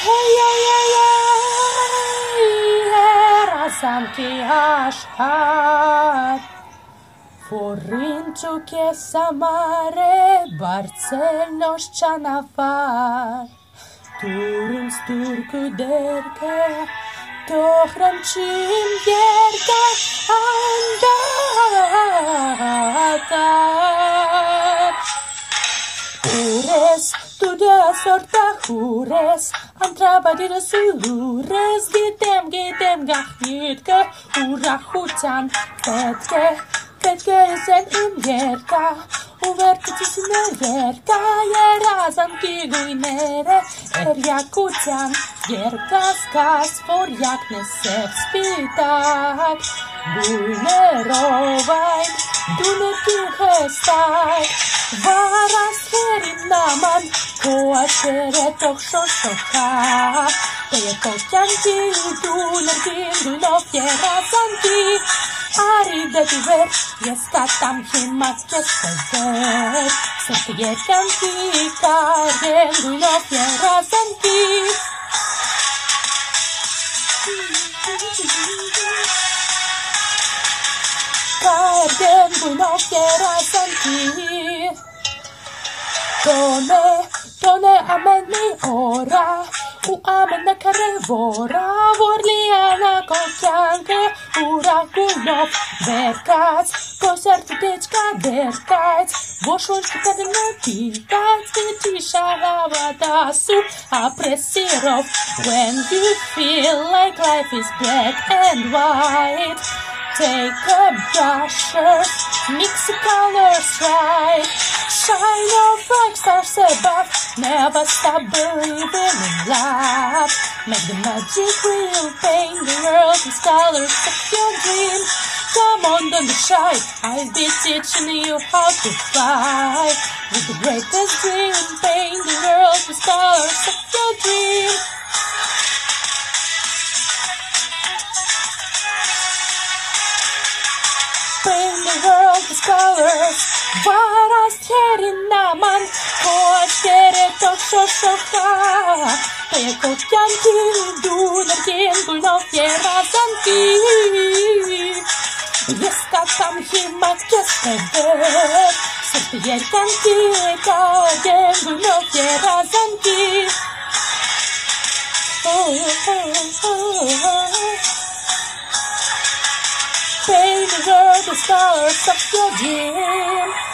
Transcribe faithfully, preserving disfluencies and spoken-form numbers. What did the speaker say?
Hey, hey, hey, hey, razam ki ashkat Forrinču ke samare Barcelos canavar Turun sturku derke Tohram čim jerka Andatar Ures tu de sorta hures Antrabadira sulures Gitem gitem gahnitka Ura hutan Petke Petke sen imjerka Uvertici sinerjerka Jerazam ki guinere Erja kutan Jerkas kas for jakne sev spitak Guinerovain Dunerki hestai Varas herin naman Koasere tok shoshtoka Teje kotjanki Dunerki Duinov jerazamki Aride ver, jeska tam himat ver. Sete jerkanki, karen guinov jerazamki. Karen guinov jerazamki. Tone, tone amen mi ora. U amen na karevora, vorliana kotjanke, ura guinov verkats, koncertu tečka derkats, vošončki kada ne pitats, tiša havadasu, apresirov, when you feel like life is black and white, take a brusher, mix the colors right, shine your bright stars above, never stop believing in love, make the magic wheel paint the world with colors of your dream. Come on, don't be shy, I'll be teaching you how to fly, with the greatest dream, paint the world with colors of your dream. Paint the world with colors, varas herin naman, koastere tok shoshtoka, teje kotjanki, dunerkin guinov jerazamki. Jeska tam himat jeska ver, sete jerkanki, karen guinov jerazamki. Oh, oh, oh, oh. Paint the world with colors of your dream.